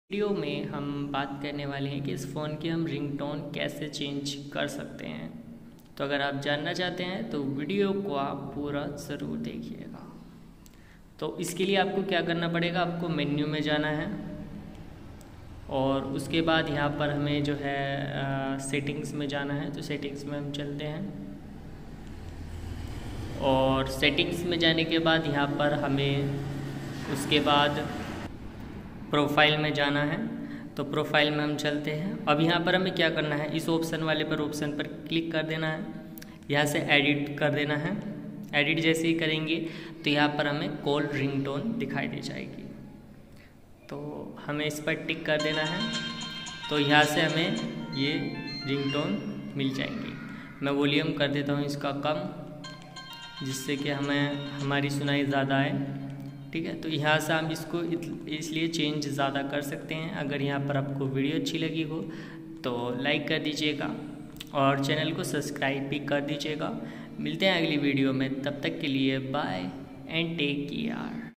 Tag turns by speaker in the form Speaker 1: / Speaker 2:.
Speaker 1: Video में हम बात करने वाले हैं कि इस फ़ोन की हम रिंगटोन कैसे चेंज कर सकते हैं। तो अगर आप जानना चाहते हैं तो वीडियो को आप पूरा ज़रूर देखिएगा। तो इसके लिए आपको क्या करना पड़ेगा, आपको मेन्यू में जाना है और उसके बाद यहाँ पर हमें जो है सेटिंग्स में जाना है। तो सेटिंग्स में हम चलते हैं और सेटिंग्स में जाने के बाद यहाँ पर हमें उसके बाद प्रोफाइल में जाना है। तो प्रोफाइल में हम चलते हैं। अब यहाँ पर हमें क्या करना है, इस ऑप्शन वाले पर ऑप्शन पर क्लिक कर देना है। यहाँ से एडिट कर देना है। एडिट जैसे ही करेंगे तो यहाँ पर हमें कॉल रिंगटोन दिखाई दे जाएगी। तो हमें इस पर टिक कर देना है। तो यहाँ से हमें ये रिंगटोन मिल जाएंगी। मैं वॉल्यूम कर देता हूँ इसका कम, जिससे कि हमें हमारी सुनाई ज़्यादा आए। ठीक है, तो यहाँ से हम इसको इसलिए चेंज ज़्यादा कर सकते हैं। अगर यहाँ पर आपको वीडियो अच्छी लगी हो तो लाइक कर दीजिएगा और चैनल को सब्सक्राइब भी कर दीजिएगा। मिलते हैं अगली वीडियो में, तब तक के लिए बाय एंड टेक केयर।